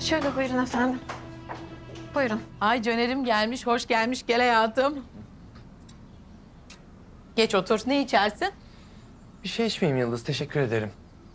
Şöyle buyurun efendim. Buyurun. Ay Caner'im gelmiş, hoş gelmiş. Gel hayatım. Geç otur. Ne içersin? Bir şey içmeyeyim Yıldız, teşekkür ederim.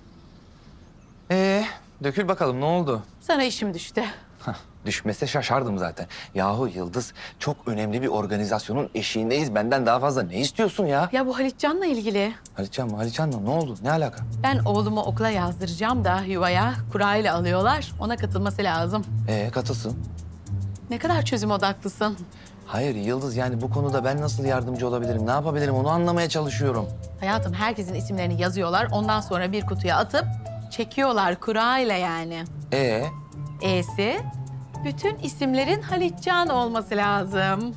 Dökül bakalım ne oldu? Sana işim düştü. Düşmese şaşardım zaten. Yahu Yıldız, çok önemli bir organizasyonun eşiğindeyiz. Benden daha fazla ne istiyorsun ya? Ya bu Halitcan'la ilgili. Halitcan mı? Halitcan mı? Ne oldu? Ne alaka? Ben oğlumu okula yazdıracağım da yuvaya kura ile alıyorlar. Ona katılması lazım. Katılsın. Ne kadar çözüm odaklısın. Hayır Yıldız, yani bu konuda ben nasıl yardımcı olabilirim? Ne yapabilirim? Onu anlamaya çalışıyorum. Hayatım herkesin isimlerini yazıyorlar. Ondan sonra bir kutuya atıp çekiyorlar kura ile yani. E'si bütün isimlerin Halitcan olması lazım.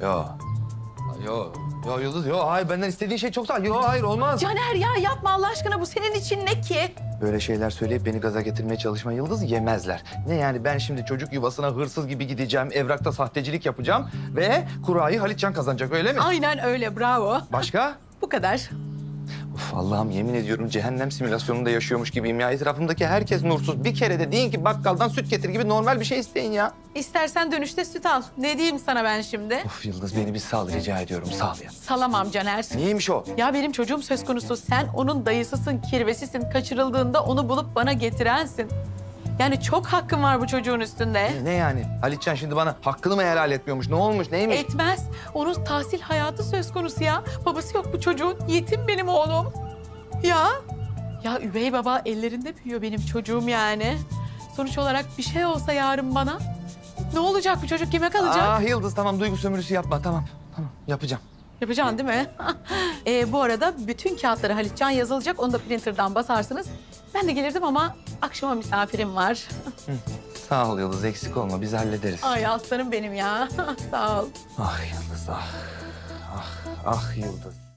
Yo Yıldız, yo. Hayır, benden istediğin şey çok daha... Yo, hayır, olmaz. Caner ya yapma Allah aşkına, bu senin için ne ki? Böyle şeyler söyleyip beni gaza getirmeye çalışma Yıldız, yemezler. Ne yani, ben şimdi çocuk yuvasına hırsız gibi gideceğim, evrakta sahtecilik yapacağım ve kurayı Halitcan kazanacak, öyle mi? Aynen öyle, bravo. Başka? Bu kadar. Of Allah'ım, yemin ediyorum cehennem simülasyonunda yaşıyormuş gibiyim ya. Etrafımdaki herkes nursuz. Bir kere de deyin ki bakkaldan süt getir gibi normal bir şey isteyin ya. İstersen dönüşte süt al. Ne diyeyim sana ben şimdi? Of Yıldız, beni bir sal rica ediyorum, sal ya. Salamam Caner. Niyeymiş o? Ya benim çocuğum söz konusu. Sen onun dayısısın, kirvesisin. Kaçırıldığında onu bulup bana getirensin. Yani çok hakkın var bu çocuğun üstünde. Ne yani? Halitcan şimdi bana hakkını mı helal etmiyormuş? Ne olmuş, neymiş? Etmez. Onun tahsil hayatı söz konusu ya. Babası yok bu çocuğun. Yetim benim oğlum. Ya. Ya üvey baba ellerinde büyüyor benim çocuğum yani. Sonuç olarak bir şey olsa yarın bana, ne olacak, bu çocuk kime kalacak? Ah Yıldız, tamam, duygu sömürüsü yapma, tamam. Tamam, yapacağım. Yapacaksın değil mi? Bu arada bütün kağıtlara Halitcan yazılacak. Onu da printer'dan basarsınız. Ben de gelirdim ama akşama misafirim var. Sağ ol Yıldız, eksik olma, biz hallederiz. Ay aslanım benim ya. Sağ ol. Ah Yıldız, ah. Ah Yıldız.